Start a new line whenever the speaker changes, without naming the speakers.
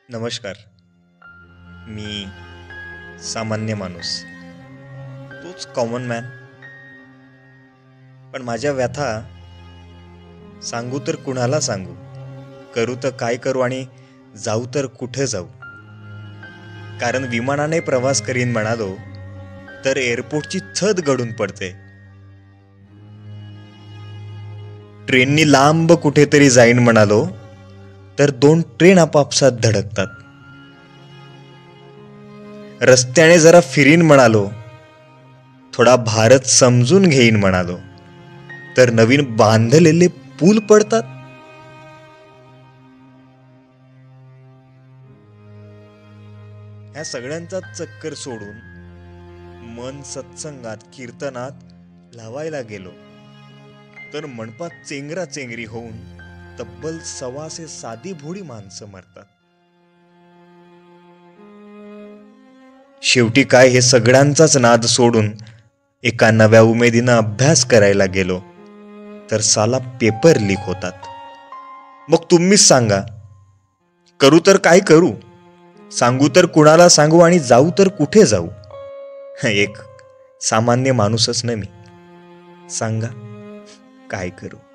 नमस्कार. मी सामान्य माणूस, तोच कॉमन मॅन. पण माझ्या व्यथा सांगू तर कुणाला सांगू, करू तर काय करू आणि जाऊ तर कुठे जाऊ. कारण विमानाने प्रवास करीन म्हणालो तर एअरपोर्टची छत गळून पडते. ट्रेननी लांब कुठेतरी जाईन म्हणालो तर 2 ट्रेन आपापसात धडकतात. रस्त्याने जरा फिरीन म्हणालो, थोडा भारत समजून घेईन म्हणालो तर नवीन बांधलेले पूल पडतात. ह्या सगळ्यांचा चक्कर सोडून मन सत्संगात कीर्तनात लावायला गेलो तर मंडपात चेंगरा चेंगरी होऊन तब्बल 125 साधी भोळी माणसं मरतात. शेवटी काय हे सगळ्यांचाच नाद सोडून एका नव्या उमेदीनं अभ्यास करायला गेलो तर साला पेपर लीक होतात. मग तुम्हीच सांगा, करू तर काय करू, सांगू तर कुणाला सांगू आणि जाऊ तर कुठे जाऊ. एक सामान्य माणूसच ना मी. सांगा काय करू.